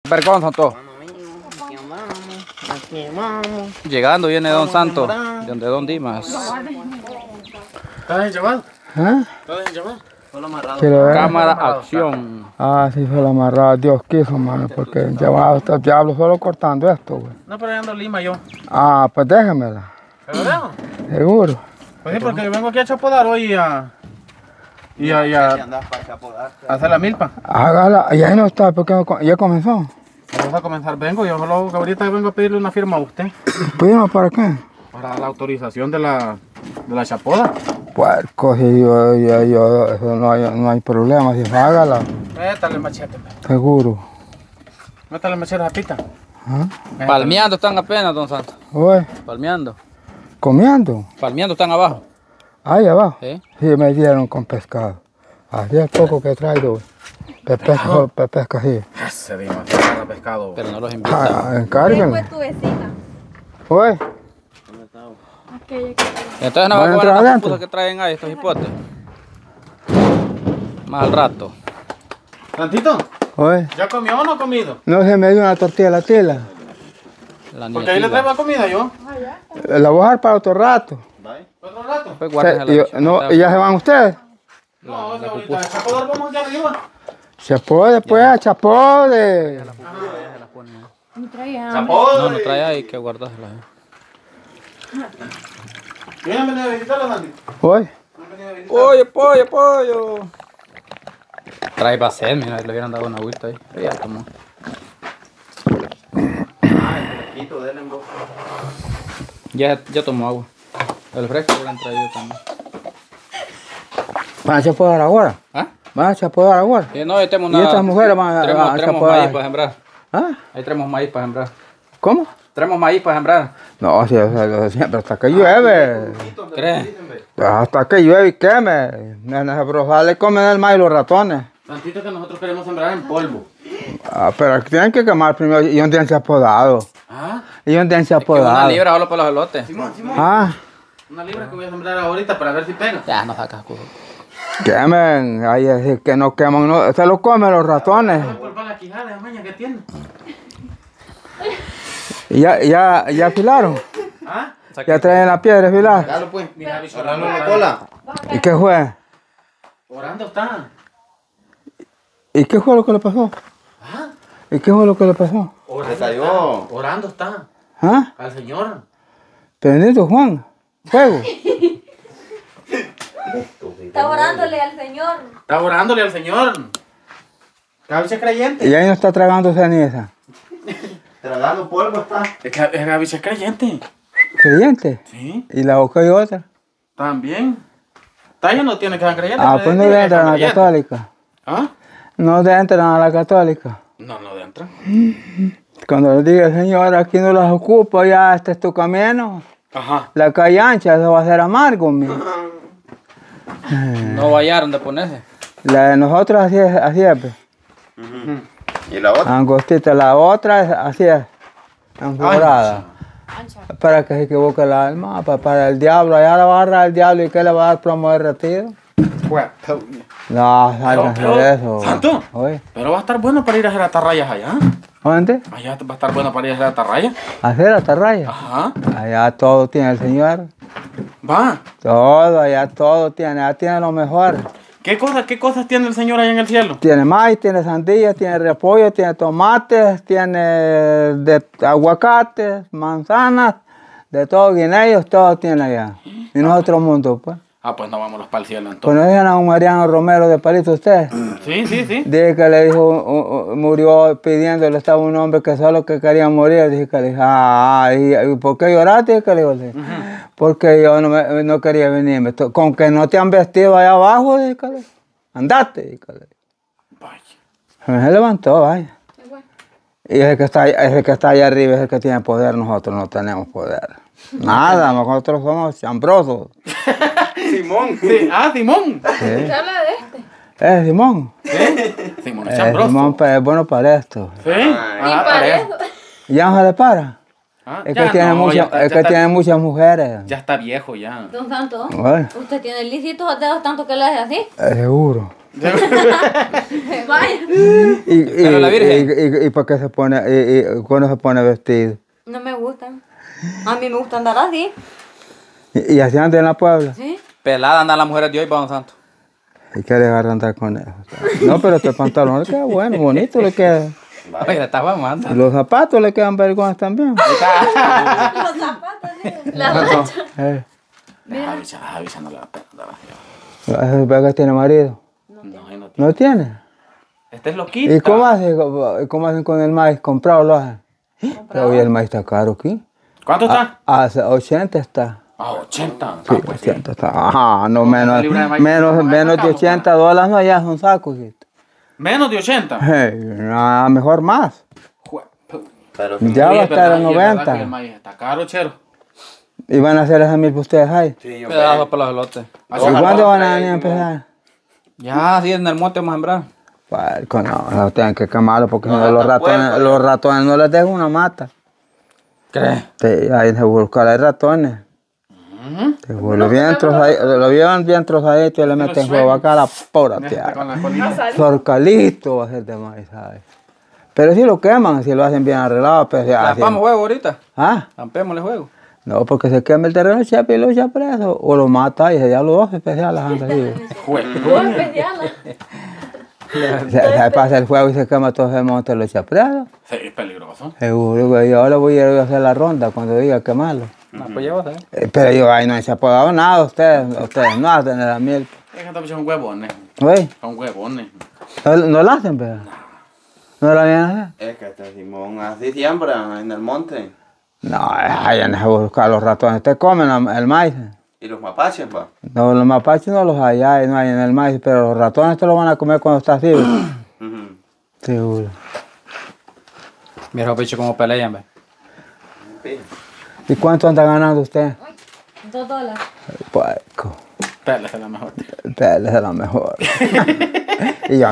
Vergón son todos. Llegando viene Don Santo, de donde Don Dimas. ¿Estás en llamado? ¿Ah? ¿Estás en llamado? Solo amarrado. Cámara, acción. Ah, sí, solo amarrado. Dios quiso, mano, porque llevaba hasta el diablo solo cortando esto, güey. No, pero ya ando lima yo. Ah, pues déjamela. ¿Te lo dejo? Seguro. Pues sí, porque vengo aquí a chapodar hoy a hacer la milpa. Hágala. Ya no está, porque ya comenzó. Vamos a comenzar. Vengo, yo solo ahorita vengo a pedirle una firma a usted. ¿Firma para qué? Para la autorización de la chapoda. Puerco, si yo, eso no hay problema, si hágala. Métale machete. Seguro. Métale machete a pita. ¿Ah? Palmeando están apenas, Don Santo. Oye, Palmeando. comiendo. Palmeando están abajo. Ahí abajo. ¿Sí? Sí, me dieron con pescado. Hacía poco que traigo. Pesca, sí. Ese demasiado pescado. Pero no los invitan. Ah, encárguenle. tu vecina. Oye, Entonces no ¿van va a a comer entrar las adentro? pupusas que traen ahí, estos hipotes. Más al rato. ¿Tantito? oye. ¿Ya comió o no ha comido? No se me dio una tortilla de la tela. La Porque ahí le traigo comida yo. La voy a dejar para otro rato. ¿Otro rato? Pues guárdensela. No, ¿y ya se van ustedes? No, es que ahorita a chapodar vamos allá arriba. Se puede, pues, chapode. No, no trae ahí que guardársela. ¿Vienen a venir a visitarla, Santi? Oye, Pollo, pollo, pollo. Trae para hacer, mira, le hubieran dado una vuelta ahí. Ya tomó. Ya tomó agua. El fresco lo han traído también. ¿van a chapodar ahora? ¿Ah? ¿Van a chapodar ahora? No, ahí tenemos ¿Y estas mujeres van a Tenemos maíz chapodar? para sembrar. ¿Ah? Ahí tenemos maíz para sembrar. ¿Cómo? Tenemos maíz para sembrar. No, sí, o sea, siempre hasta que llueve. ¿Crees? Hasta que llueve y queme. En ese brozal le comen el maíz los ratones. Tantito que nosotros queremos sembrar en polvo. Ah, pero tienen que quemar primero. ¿Y dónde han se apodado? ¿Ah? ¿Y dónde han se Que una apodado? libra solo para los elotes. Simón. Ah, Una libra que voy a sembrar ahorita para ver si pega. Ya, no sacas culo. quemen. Ay, es que no queman. No, se lo comen los ratones. Por la quijada de maña que tiene. ¿Y ya afilaron? ¿Ah? ¿Ya traen la piedra afilada? Dalo pues. Mira, orando la cola. ¿Y qué fue? Orando está. ¿Y qué fue lo que le pasó? ¿Ah? ¿Y qué fue lo que le pasó? Se cayó. Orando está. ¿Ah? Al Señor. Bendito Juan. Fuego. Está orándole al Señor. Está orándole al Señor. Gaby es creyente. Y ahí no está tragando ceniza. Tragando polvo está. Es que Gaby es creyente. ¿Creyente? Sí. ¿Y la boca y otra? También. Talla no tiene que ser creyente. Ah, pero pues no tiene le que entran ser a la creyente. católica. ¿Ah? No le entran a la católica. No, no entra. Cuando le diga, Señor, aquí no las ocupo, ya este es tu camino. Ajá. La calle ancha, eso va a ser amargo, mi. No vayaron de ponerse. La de nosotros así es, pues. ¿Y la otra? Angostita, la otra es así es, enforada. Para que se equivoque el alma, para el diablo, allá la va a agarrar el diablo y que le va a dar plomo de retiro. No, sálganse de eso. Santo. Oye, Pero va a estar bueno para ir a hacer atarrayas allá. ¿dónde? Allá va a estar bueno para ir a hacer atarrayas. Hacer atarraya. Ajá. Allá todo tiene el Señor. Va. Todo, allá todo tiene, allá tiene lo mejor. ¿Qué cosas tiene el Señor allá en el cielo? Tiene maíz, tiene sandía, tiene repollo, tiene tomates, tiene aguacates, manzanas, de todo, guineos, todo tiene allá. Y no es otro mundo, pues. Ah, pues no vámonos para el cielo entonces. ¿Conocen a un Mariano Romero de Palito usted? Sí, sí, sí. Dije que le dijo, murió pidiéndole, estaba un hombre que solo que quería morir. Dije que le dije, ¿y por qué lloraste? Dije que le dijo, porque yo no quería venirme. Con que no te han vestido allá abajo, dije que le dije, andate, dije que le dije. Vaya. Se levantó, vaya. Y ese que está allá arriba es el que tiene poder, nosotros no tenemos poder. Nada, nosotros somos chambrosos. Simón. Sí. Ah, Simón. Sí. ¿Se habla de este? Es Simón. Simón es chambroso. Simón es bueno para esto. Sí. Y Ah, para eso. ¿Ya no se le para? Ah, Es ya que, tiene, no, ya es que está- tiene muchas mujeres. Ya está viejo ya. Don Santo, Bueno, ¿usted tiene lícitos dedos tanto que le hace así? seguro. Vaya. Pero la Virgen. ¿Y por qué se pone, cuando se pone vestido? No me gustan. A mí me gusta andar así. ¿Y así anda en la Puebla? Sí. Pelada andan las mujeres de hoy, Don Santo. ¿Y qué le agarra andar con eso? No, pero este pantalón le queda bueno, bonito le queda. Oye, le estaba mamando. Y los zapatos le quedan vergones también. Los zapatos, sí. La mancha. Avísanos la pena. ¿Ese que tiene marido? No, no tiene. ¿No tiene? Este es loquito. ¿Y cómo hacen con el maíz? ¿Comprado lo hacen? Pero hoy el maíz está caro aquí. ¿Cuánto está? A 80 está. Ah, 80. Sí, 80 está. Ajá, no menos, libra de maíz. menos de $80 no, ya son sacos. Menos de 80. Nada, mejor más. Pero Ya va a estar en Y es verdad 90. que el maíz está caro, chero. ¿Y van a hacer esas mil ustedes ahí? sí, yo Pedazo para los elotes. ¿Y cuándo van a venir a empezar? Ya, así en el monte vamos a sembrar. Pues, no tienen que quemarlo porque No, si no, hasta puerco, los ratones no les dejan una mata. ¿Crees? Sí, ahí se buscan hay ratones. Lo llevan bien trozadito y le meten huevo acá a la pura Con tierra. la colita. Zorcalito va a ser de maíz, ¿sabes? Pero si lo queman, si lo hacen bien arreglado, pues ya. ¿Lampamos juego ahorita? ¿Ah? Lampémosle juego. No, porque se quema el terreno y lo echa preso. O lo mata y se ya los dos especiales andan así. Muy especial. Se pasa el fuego y se quema todo ese monte, lo echa preso. Sí, es peligroso. Seguro, güey. Ahora voy a ir a hacer la ronda cuando diga quemarlo. No, pues ya vas a ver. Pero yo ahí no se ha podado nada, ustedes no hacen la miel. Es que estos son huevones. Güey, Son huevones. no la hacen, pero. ¿No la vienen a hacer? Es que este Simón así siembra en el monte. No, allá no se buscan los ratones. Ustedes comen el maíz. Y los mapaches, pa. No, los mapaches no los hay, no hay en el maíz, pero los ratones te lo van a comer cuando está así. Ujú. Seguro. Mira los bichos como pelean, ve. Sí. ¿Y cuánto anda ganando usted? $2. Puerco. Pele es la mejor. Ustedes es la mejor. Y yo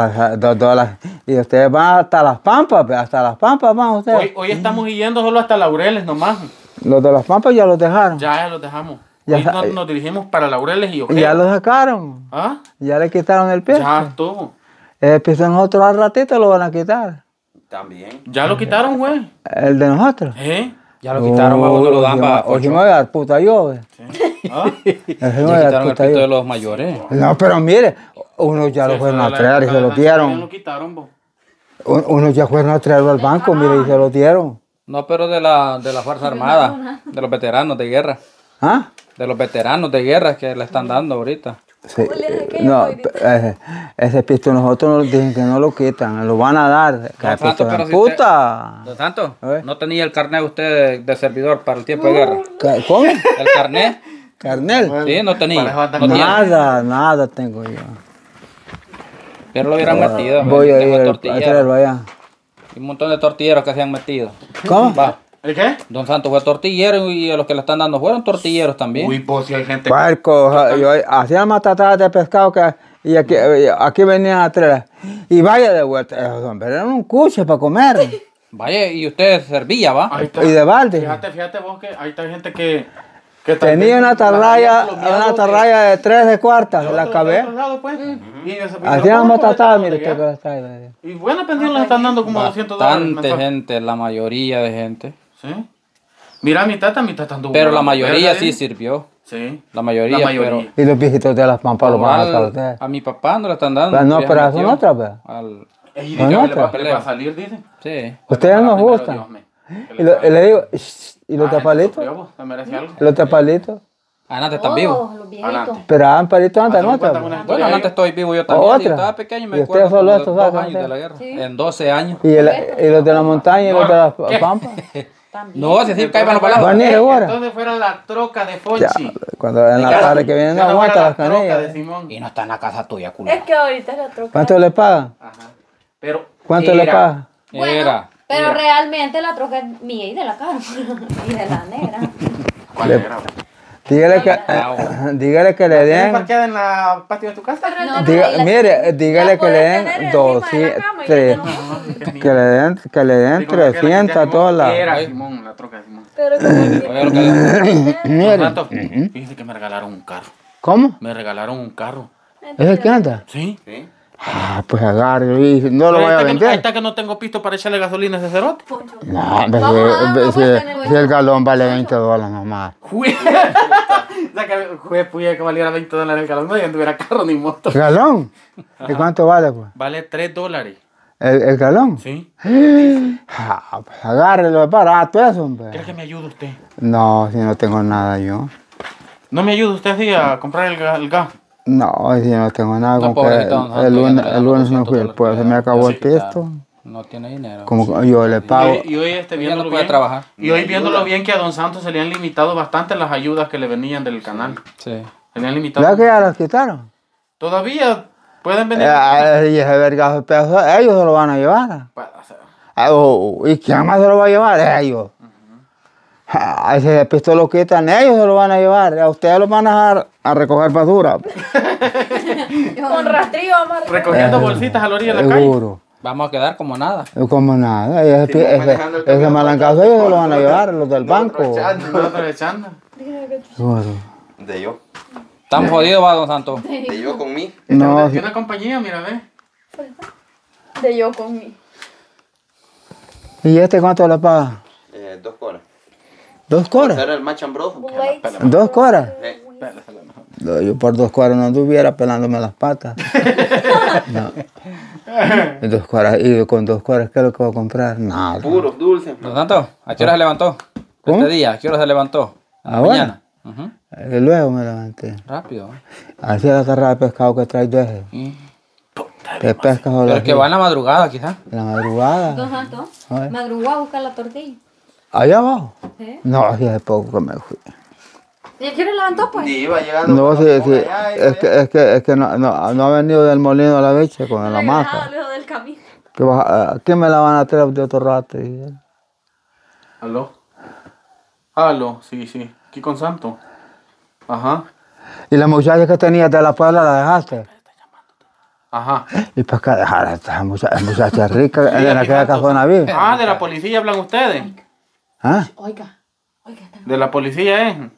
$2. Y ustedes van hasta las pampas, pues, hasta las pampas van ustedes. Hoy estamos yendo solo hasta Laureles nomás. Los de las pampas ya los dejaron. Ya los dejamos. Ya Hoy sa- nos dirigimos para Laureles y Y Ojeda. ya los sacaron. ¿Ah? Ya le quitaron el pie. Ya estuvo. El pie de nosotros al ratito lo van a quitar. También. Ya lo quitaron, güey. El de nosotros. ¿Eh? Ya lo quitaron, vamos, no lo dan para Hoy me 8. voy a dar puta yo, güey. ¿Ah? Hoy me Ya voy a dar quitaron el puta pito de yo. los mayores. No, pero mire, unos ya lo Sí, fueron eso a de traer y la se lo época de Sancho también dieron. lo quitaron, bo. Unos ya fueron a traerlo al banco, mire, y se lo dieron. No, pero de la Fuerza Armada, de los veteranos de guerra. ¿Ah? De los veteranos de guerra que le están dando ahorita. Sí. Julia, ¿qué No, yo voy ese pisto nosotros nos dicen que no lo quitan, lo van a dar. Que Don pisto Santo, de pero si puta. Don Santo, ¿Eh? ¿no tenía el carnet usted de servidor para el tiempo de guerra? ¿Cómo? ¿El carnet? ¿Carnel? Sí, no tenía. Para eso anda No con tenía. Nada tengo yo. Pero lo hubieran metido. Voy a tengo ir a tortilleros. traerlo allá. Y un montón de tortilleros que se han metido. ¿Cómo? Va. ¿El qué? Don Santo fue tortillero y a los que le están dando fueron tortilleros también. Uy, pues si hay gente. Puerco, yo hacía matatadas de pescado y aquí venían a traer. Y vaya de vuelta, hombre, era un cuche para comer. Vaya, y usted servía, ¿va? Ahí está. Y de balde. Fíjate vos que ahí está gente que tal Tenía vez una la había atarraya de 3 de cuartas en la otro cabeza. lado, pues. Y ellos se Hacían matatadas, mire usted. usted que las trae. Y buena pensión les están dando como $200 Bastante mensual. gente, la mayoría de gente. Sí. Mira, mi tata anduvo. Pero la volando mayoría verga, sí ¿eh? sirvió. Sí. La mayoría, pero... Y los viejitos de las pampas los van a sacar ustedes. A mi papá no le están dando. Pero no, ya pero metió son otras, pues. al- Y ¿No dice, otra? le va a salir, dice. Sí. Ustedes nos gustan. Y le digo, ¿y los tapalitos? ¿Se merece algo? ¿Los tapalitos? Antes están vivos. Oh, los viejitos. Adelante. Pero han palitos antes, ¿no? Cuéntame una Bueno, historia. antes estoy vivo yo también. ¿Otra? Yo estaba pequeño y me ¿Y acuerdo ustedes solo como de estos 2 sacan, años de la guerra. Sí. En 12 años. ¿Y los de la montaña y los de las ¿Qué? pampas? También. No, si así cae para los Van palabras. a ir ahora. Entonces fuera la troca de Ya, Fonchi. cuando en la tarde que viene no aguanta las troca de canillas. Simón. Y no está en la casa tuya, culo. Es que ahorita es la troca. ¿Cuánto le pagan? Ajá. Pero ¿Cuánto le era- pagan? Bueno, Era. pero realmente la troca es mía y de la cara. Y de la negra. ¿Cuál era? Dígale que le ¿Tienes den. parqueada en la patio de tu casa? No, Mire, dígale que le den 200, que le den $300. Era Simón, la troca de Simón. Pero como Oiga lo que le- Mire, Rato, fíjese que me regalaron un carro. ¿cómo? Me regalaron un carro. ¿Es el que anda? Sí. Sí. Ah, pues agarre y no lo Pero vaya a ahí vender. está que no tengo pisto para echarle gasolina a ese cerote. Poncho. No, hombre, Vamos a dar una si vuelta en el el galón vale $20 nomás. Jue. O sea, que puya que valiera $20 el galón. No, ya no tuviera carro ni moto. ¿Galón? ¿Y cuánto vale, pues? Vale $3. ¿El galón? Sí. Ah, pues agárrelo, es barato eso, hombre. ¿Cree que me ayude usted? No, si no tengo nada yo. ¿No me ayuda usted así a comprar el gas? No, si no tengo nada. No, Con que pobrecito, don Santo, el ya lunes, le el lunes no damos fui, $200 pues se me acabó el pisto. No tiene dinero. Como yo le pago. Y hoy Ya viéndolo no puede bien, trabajar. Y hoy viéndolo bien que a Don Santos se le han limitado bastante las ayudas que le venían del canal. Sí. Se le han limitado. ¿Ya que ya las quitaron? Todavía pueden venir. Y ese vergazo de pedazo, ellos se lo van a llevar. Puede ser. ¿Y quién más se lo va a llevar? Ellos. Ese pisto lo quitan, ellos se lo van a llevar. A ustedes lo van a dejar a recoger basura. Con rastrillo, vamos a recoger. Recogiendo bolsitas a la orilla de la calle. Seguro. Vamos a quedar como nada. Como nada. Y Sí, manejando el ese camión, malancazo ellos se lo van a llevar, los del banco. No aprovechando. Seguro. De yo. Estamos jodidos, va, don Santo. De yo con mí. No, Tiene una compañía, mira, ve. De yo conmigo. ¿y este cuánto le paga? 2 coras. ¿2 coras? Era el machambroso. 2 coras. Eh, No, yo por 2 coras no anduviera pelándome las patas. No. Y 2 coras, y con 2 coras, ¿qué es lo que voy a comprar? Nada. puros dulces. Don Santo, ¿a qué hora se levantó? ¿Cómo? Este día, ¿a qué hora se levantó? ¿En la Ahora. mañana? Ujú. Y luego me levanté. Rápido. Así es la tarra de pescado que trae deje. Que pesca solo Pero es que así. va en la madrugada, quizás. En la madrugada. Don Santo, Ay. madrugó a buscar la tortilla. ¿Allá abajo? ¿Sí? No, así hace poco que me fui. ¿Y a qué hora levantó, pues? Y iba llegando. No, con sí, los- sí. con allá y Es que no ha venido del molino a la leche con la masa. Lejos del camino. ¿Qué me la van a traer de otro rato? Y él, ¿Aló? ¿Aló? Sí, sí. Aquí con Santo. Ajá. y la muchacha que tenías de la Puebla la dejaste. Ajá. ¿Y para qué dejar a esta muchacha rica en aquí aquella Santo. casona vive? Ah, de la policía hablan ustedes. ¿Ah? Oiga, está De la policía, ¿eh?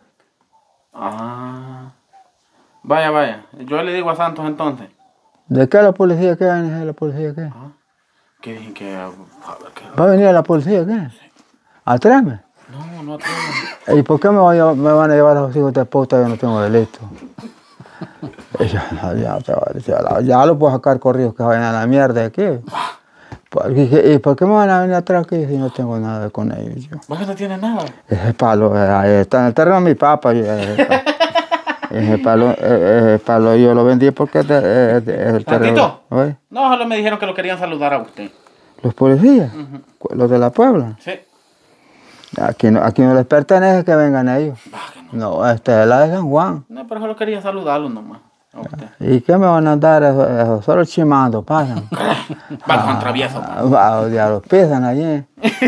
Ah. Vaya, vaya. Yo le digo a Santos entonces. ¿De qué la policía? ¿Qué va a venir la policía? ¿Qué? Que dije que. A ver, que. ¿Va a venir la policía? ¿Qué? ¿A traerme? No, no atrevo. ¿Y por qué me van a llevar a los hijos de puta? Yo no tengo delito. Y ya lo puedo sacar corridos que vayan a la mierda de aquí. ¿Y por qué me van a venir atrás aquí si no tengo nada con ellos? Yo? ¿Vos que no tienes nada? Ese palo, ahí está en el terreno de mi papá. Ese palo yo lo vendí porque es el terreno. ¿Santito? ¿Oye? No, solo me dijeron que lo querían saludar a usted. ¿Los policías? ¿Los de la Puebla? Sí. Aquí no les pertenece que vengan ellos. No, esta es la de San Juan. No, pero solo quería saludarlo nomás. A usted. ¿Y qué me van a dar eso? Solo chimando, pasan. Va con travieso. Diablos, pisan allí.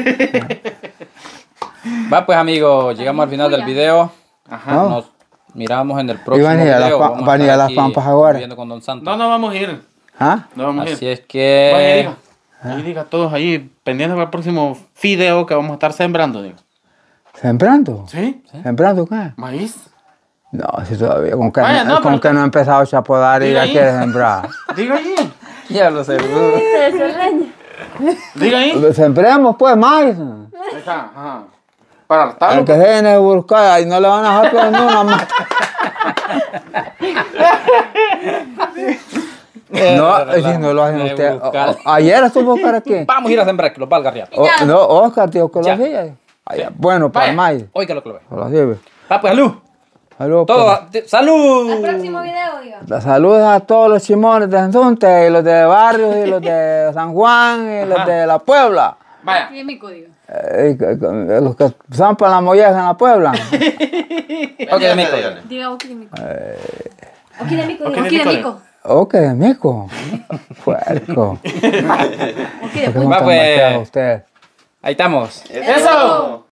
Va pues amigos, llegamos al final del video. Ajá. No. Nos miramos en el próximo van a ir a las video. pa- Vamos van a ir a estar las aquí Pampas ahora. viviendo con Don Santo. No, no vamos a ir. ¿Ah? No vamos a Así ir. es que... Vaya, diga. Ahí diga todos ahí, pendientes para el próximo video que vamos a estar sembrando, digo. ¿Sembrando? ¿Sí? ¿Sembrando qué? ¿Maíz? No, si todavía, con que, Vaya, no, con pero que no he empezado a chapodar y Diga ya ahí. quiere sembrar. Diga ahí. Ya lo seguro. Diga ahí. Sembremos pues maíz. Ahí está, ajá. Para El hartarlo. que se viene a buscar y no le van a dejar pero ni una más. No, si no lo hacen De ustedes. buscar. Ayer estuvo buscar aquí. Vamos a ir a sembrar, que los valga riato. No, Oscar, tío, que lo Ya. hacía. Bueno, para el maíz. Oiga lo que lo ve. Lo sirve. Va pues, salud. Saludos. Todo, ¡salud! Al próximo video, diga. Saludos a todos los chimones de Anzunte, y los de Barrios, y los de San Juan, y los de la Puebla. Vaya. Aquí es mi código. Los que están para la molleja en la Puebla. Ok, de mico. dígale. Diga aquí de mico. Aquí de mico, Ok, diga. de Aquí de mico, mico. Ok, mico. Puerco. Aquí de ¿Por qué puerco. son Va, tan pues. malteados ustedes? Ahí estamos. ¡Eso!